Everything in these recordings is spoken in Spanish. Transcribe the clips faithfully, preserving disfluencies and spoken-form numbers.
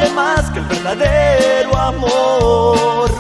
vale más que el verdadero amor.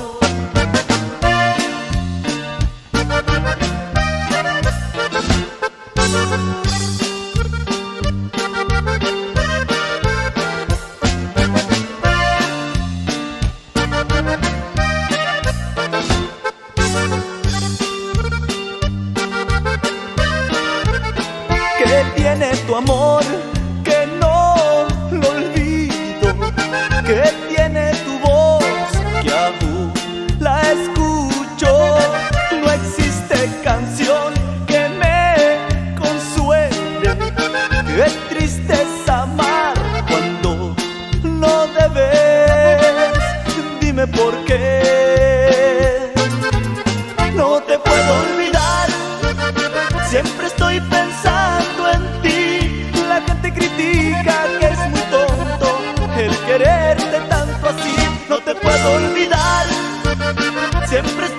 ¿Qué tiene tu amor que no lo olvido? ¿Qué tiene tu voz que aún la escucho? No existe canción que me consuele. Qué triste es amar cuando no debes. Dime por qué no te puedo olvidar. Siempre estoy pensando en ti. La gente critica que es muy tonto el quererte tanto así. No te puedo olvidar. Siempre estoy